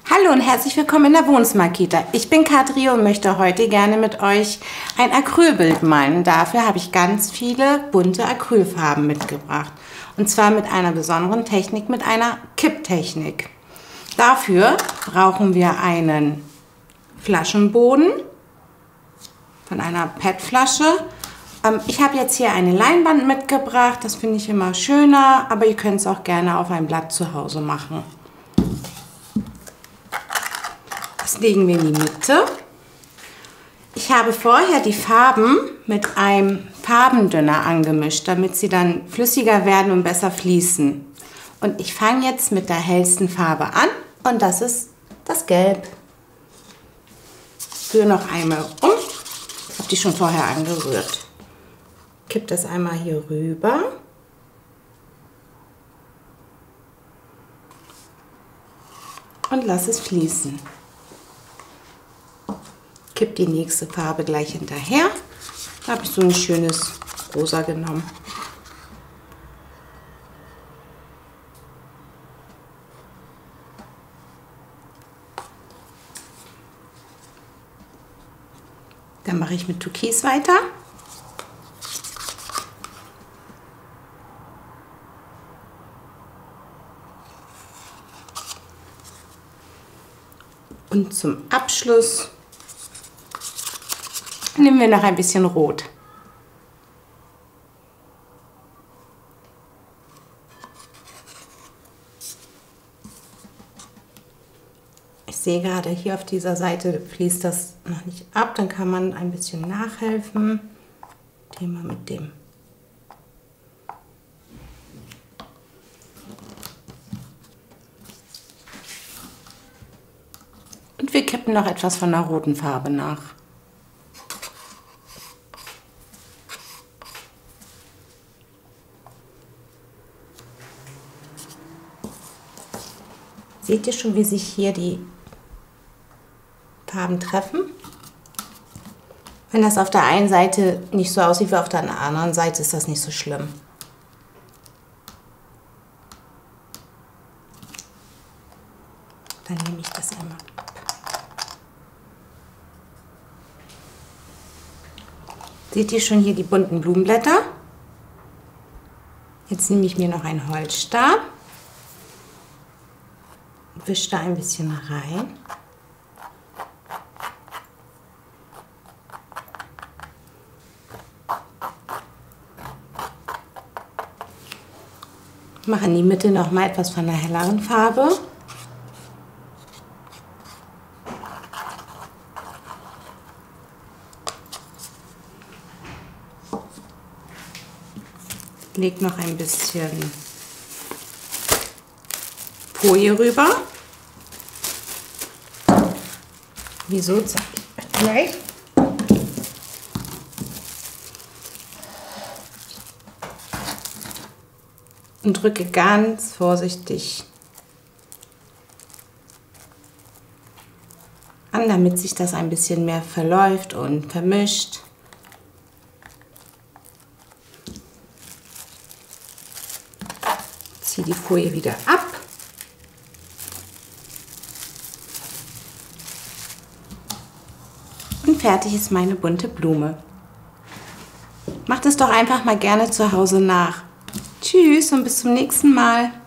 Hallo und herzlich willkommen in der Wohnzimmerkita. Ich bin Kadri und möchte heute gerne mit euch ein Acrylbild malen. Dafür habe ich ganz viele bunte Acrylfarben mitgebracht. Und zwar mit einer besonderen Technik, mit einer Kipptechnik. Dafür brauchen wir einen Flaschenboden von einer PET-Flasche. Ich habe jetzt hier eine Leinwand mitgebracht. Das finde ich immer schöner, aber ihr könnt es auch gerne auf ein Blatt zu Hause machen. Das legen wir in die Mitte. Ich habe vorher die Farben mit einem Farbendünner angemischt, damit sie dann flüssiger werden und besser fließen. Und ich fange jetzt mit der hellsten Farbe an und das ist das Gelb. Ich rühre noch einmal um. Ich habe die schon vorher angerührt. Kipp das einmal hier rüber. Und lass es fließen. Kipp die nächste Farbe gleich hinterher. Da habe ich so ein schönes Rosa genommen. Dann mache ich mit Türkis weiter. Und zum Abschluss nehmen wir noch ein bisschen Rot. Ich sehe gerade hier auf dieser Seite fließt das noch nicht ab, dann kann man ein bisschen nachhelfen. Thema mit dem. Und wir kippen noch etwas von der roten Farbe nach. Seht ihr schon, wie sich hier die Farben treffen? Wenn das auf der einen Seite nicht so aussieht wie auf der anderen Seite, ist das nicht so schlimm. Dann nehme ich das einmal ab. Seht ihr schon hier die bunten Blumenblätter? Jetzt nehme ich mir noch einen Holzstab. Wische da ein bisschen rein. Mache in die Mitte noch mal etwas von der helleren Farbe. Leg noch ein bisschen Folie rüber. Wieso? Zeige ich euch gleich. Und drücke ganz vorsichtig an, damit sich das ein bisschen mehr verläuft und vermischt. Ziehe die Folie wieder ab. Und fertig ist meine bunte Blume. Macht es doch einfach mal gerne zu Hause nach. Tschüss und bis zum nächsten Mal.